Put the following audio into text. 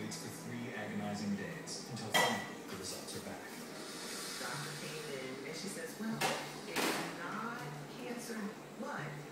waits for 3 agonizing days until finally the results are back. Doctor came in and she says, well, it's not cancer, but